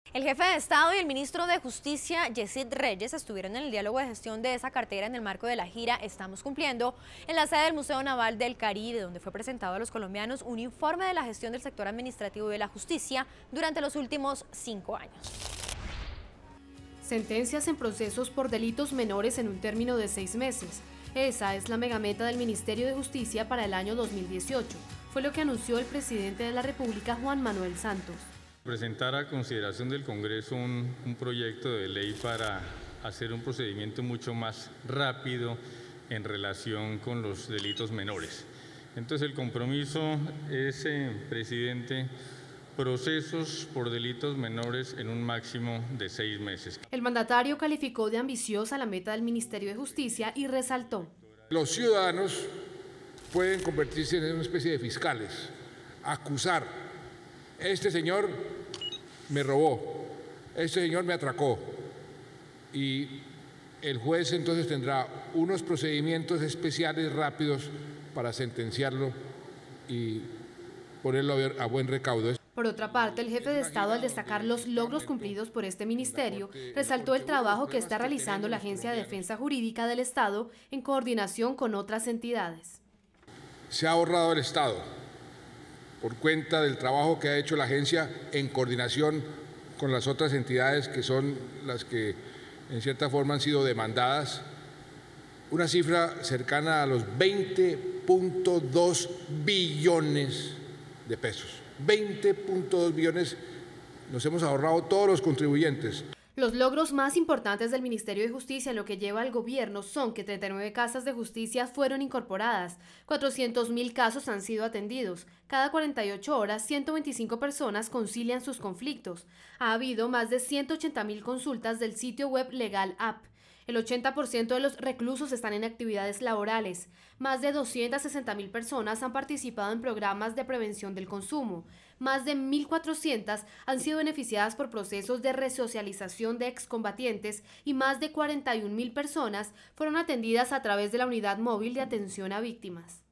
El jefe de Estado y el ministro de Justicia, Yesid Reyes, estuvieron en el diálogo de gestión de esa cartera en el marco de la gira Estamos Cumpliendo, en la sede del Museo Naval del Caribe, donde fue presentado a los colombianos un informe de la gestión del sector administrativo de la justicia durante los últimos 5 años. Sentencias en procesos por delitos menores en un término de 6 meses. Esa es la megameta del Ministerio de Justicia para el año 2018. Fue lo que anunció el presidente de la República, Juan Manuel Santos. Presentar a consideración del Congreso un proyecto de ley para hacer un procedimiento mucho más rápido en relación con los delitos menores. Entonces el compromiso es, presidente, procesos por delitos menores en un máximo de 6 meses. El mandatario calificó de ambiciosa la meta del Ministerio de Justicia y resaltó: los ciudadanos pueden convertirse en una especie de fiscales, acusar: este señor me robó, este señor me atracó, y el juez entonces tendrá unos procedimientos especiales rápidos para sentenciarlo y ponerlo a buen recaudo. Por otra parte, el jefe de Estado, al destacar los logros cumplidos por este ministerio, resaltó el trabajo que está realizando la Agencia de Defensa Jurídica del Estado en coordinación con otras entidades. Se ha ahorrado el Estado por cuenta del trabajo que ha hecho la agencia en coordinación con las otras entidades que son las que en cierta forma han sido demandadas, una cifra cercana a los 20.2 billones de pesos. 20.2 billones nos hemos ahorrado todos los contribuyentes. Los logros más importantes del Ministerio de Justicia en lo que lleva al gobierno son que 39 casas de justicia fueron incorporadas, 400.000 casos han sido atendidos, cada 48 horas 125 personas concilian sus conflictos, ha habido más de 180.000 consultas del sitio web Legal App. El 80% de los reclusos están en actividades laborales. Más de 260.000 personas han participado en programas de prevención del consumo. Más de 1.400 han sido beneficiadas por procesos de resocialización de excombatientes y más de 41.000 personas fueron atendidas a través de la Unidad Móvil de Atención a Víctimas.